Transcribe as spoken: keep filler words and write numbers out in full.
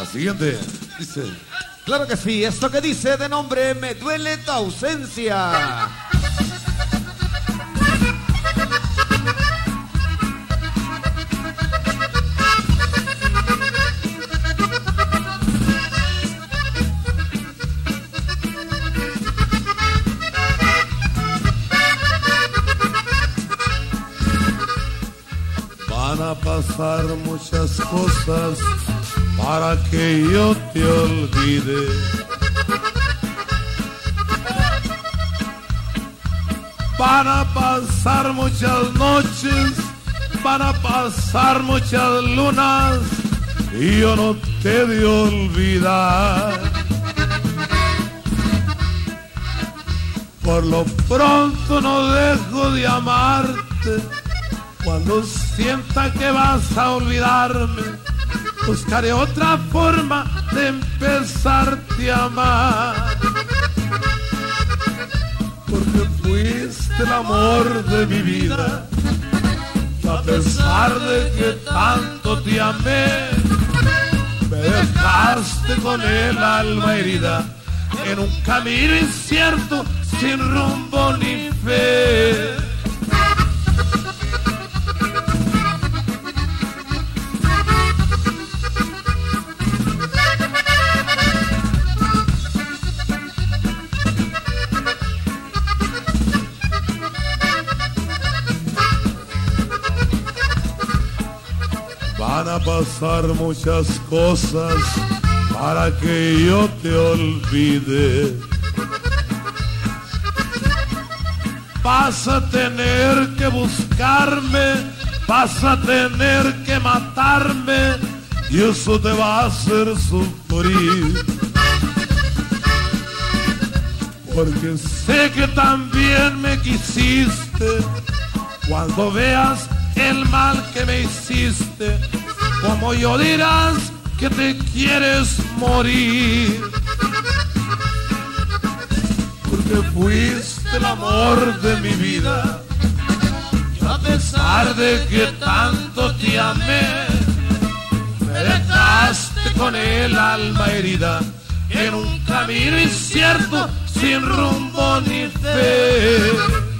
La siguiente dice... Claro que sí, esto que dice de nombre Me duele tu ausencia. Van a pasar muchas cosas para que yo te olvide. Van a pasar muchas noches, van a pasar muchas lunas y yo no te he de olvidar. Por lo pronto no dejo de amarte. Cuando sienta que vas a olvidarme, buscaré otra forma de empezarte a amar. Porque fuiste el amor de mi vida. A pesar de que tanto te amé, me dejaste con el alma herida en un camino incierto, sin rumbo ni fe. Van a pasar muchas cosas para que yo te olvide. Vas a tener que buscarme, vas a tener que matarme y eso te va a hacer sufrir. Porque sé que también me quisiste. Cuando veas el mal que me hiciste, como yo dirás que te quieres morir. Porque fuiste el amor de mi vida y a pesar de que tanto te amé, me dejaste con el alma herida en un camino incierto, sin rumbo ni fe.